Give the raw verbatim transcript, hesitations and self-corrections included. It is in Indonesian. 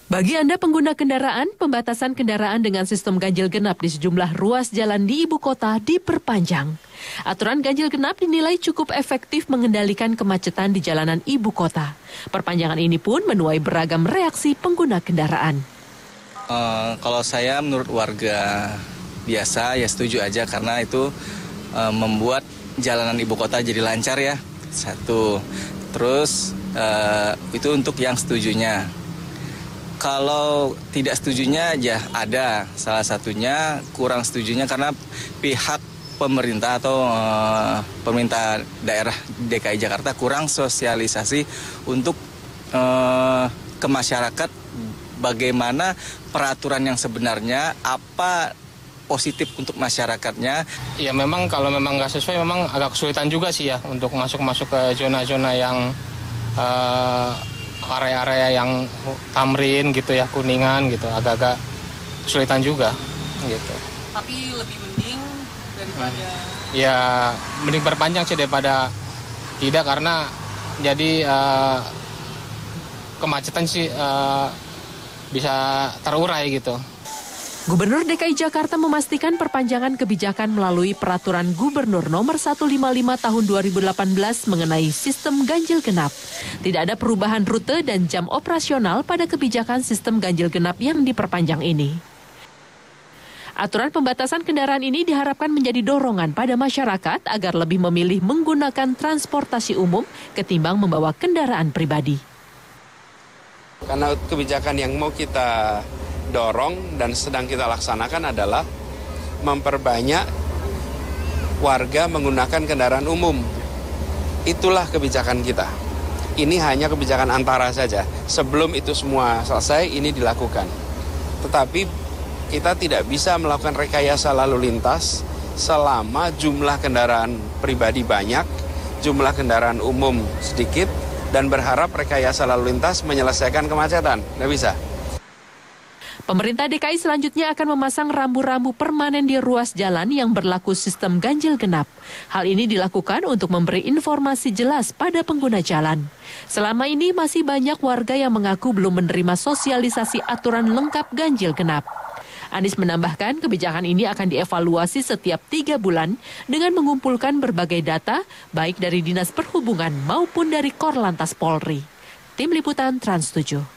Bagi Anda pengguna kendaraan, pembatasan kendaraan dengan sistem ganjil genap di sejumlah ruas jalan di ibu kota diperpanjang. Aturan ganjil genap dinilai cukup efektif mengendalikan kemacetan di jalanan ibu kota. Perpanjangan ini pun menuai beragam reaksi pengguna kendaraan. Uh, kalau saya menurut warga biasa ya setuju aja karena itu uh, membuat jalanan ibu kota jadi lancar ya. Satu. Terus uh, itu untuk yang setujunya. Kalau tidak setujunya ya ada, salah satunya kurang setujunya karena pihak pemerintah atau uh, pemerintah daerah D K I Jakarta kurang sosialisasi untuk uh, ke masyarakat bagaimana peraturan yang sebenarnya, apa positif untuk masyarakatnya. Ya memang kalau memang nggak sesuai memang agak kesulitan juga sih ya untuk masuk-masuk ke zona-zona yang uh, area-area yang Tamrin gitu ya, Kuningan gitu, agak-agak kesulitan juga gitu. Tapi lebih mending daripada ya mending perpanjang sih daripada tidak, karena jadi uh, kemacetan sih uh, bisa terurai gitu. Gubernur D K I Jakarta memastikan perpanjangan kebijakan melalui Peraturan Gubernur Nomor seratus lima puluh lima Tahun dua ribu delapan belas mengenai sistem ganjil genap. Tidak ada perubahan rute dan jam operasional pada kebijakan sistem ganjil genap yang diperpanjang ini. Aturan pembatasan kendaraan ini diharapkan menjadi dorongan pada masyarakat agar lebih memilih menggunakan transportasi umum ketimbang membawa kendaraan pribadi. Karena kebijakan yang mau kita dorong dan sedang kita laksanakan adalah memperbanyak warga menggunakan kendaraan umum. Itulah kebijakan kita. Ini hanya kebijakan antara saja. Sebelum itu semua selesai, ini dilakukan. Tetapi kita tidak bisa melakukan rekayasa lalu lintas selama jumlah kendaraan pribadi banyak, jumlah kendaraan umum sedikit, dan berharap rekayasa lalu lintas menyelesaikan kemacetan. Nggak bisa. Pemerintah D K I selanjutnya akan memasang rambu-rambu permanen di ruas jalan yang berlaku sistem ganjil genap. Hal ini dilakukan untuk memberi informasi jelas pada pengguna jalan. Selama ini masih banyak warga yang mengaku belum menerima sosialisasi aturan lengkap ganjil genap. Anies menambahkan kebijakan ini akan dievaluasi setiap tiga bulan dengan mengumpulkan berbagai data baik dari Dinas Perhubungan maupun dari Korlantas Polri. Tim Liputan Trans tujuh.